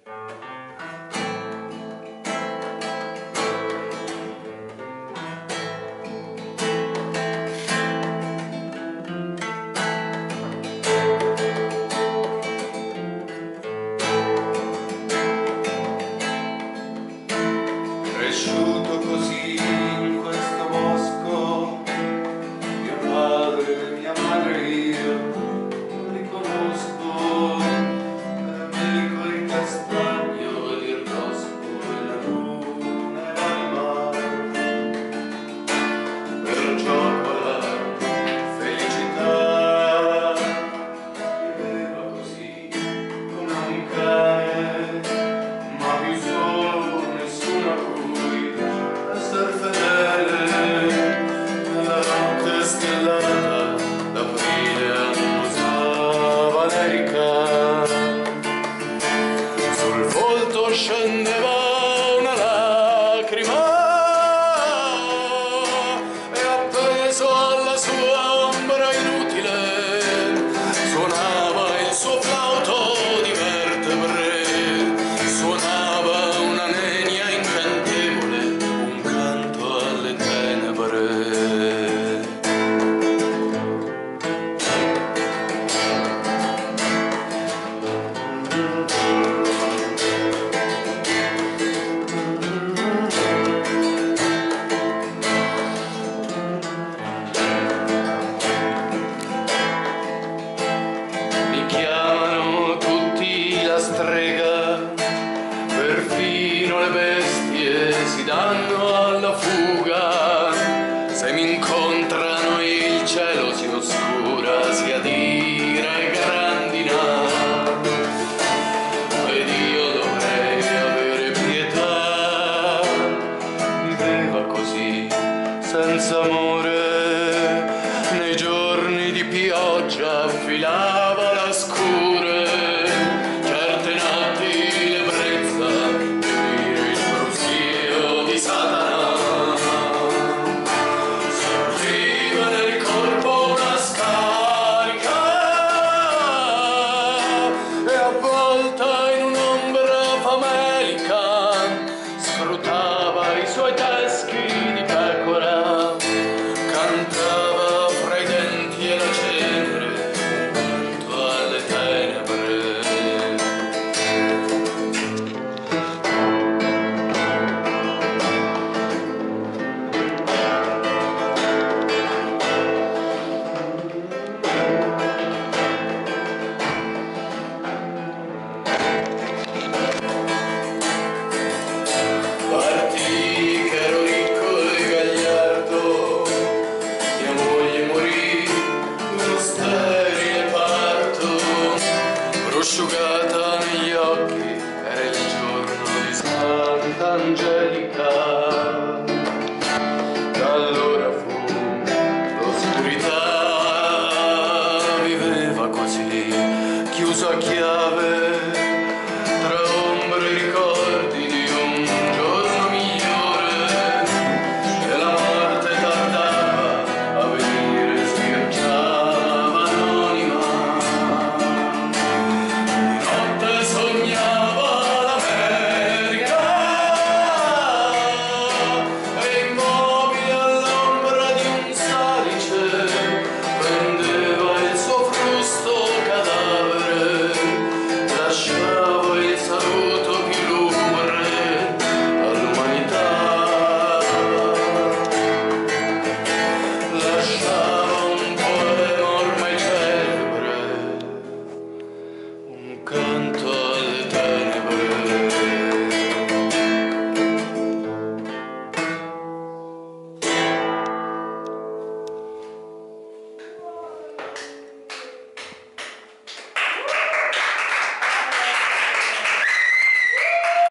Cresciuto così in questo bosco, mio padre, mia madre e io riconosco l'amico, il castagno, il rospo e la luna e il mare. Perciò la felicità viveva così come un cane, ma più solo nessuno a cui esser fedele. Nella notte stellata d'aprile annusava l'erica, sul volto scendeva una lacrima e appeso alla sua ombra inutile suonava il suo flauto di vertebre, suonava una nenia incantevole, un canto alle tenebre. Mi chiamano tutti la strega, perfino le bestie si danno alla fuga. Se mi incontrano il cielo si oscura, si adira e grandina, ed io dovrei avere pietà. Viveva così, senza amore, nei giorni di pioggia affilava la scure, certe notti l'ebbrezza, il brusio di Satana, sorgeva nel corpo una scarica e avvolta in un'ombra famelica scrutava i suoi teschi di pecora, cantava fra i denti e la cenere un canto alle tenebre. Partì che ero ricco e gagliardo, mia moglie morì uno sterile parto, prosciugata negli occhi era il giorno di Santa Angelica.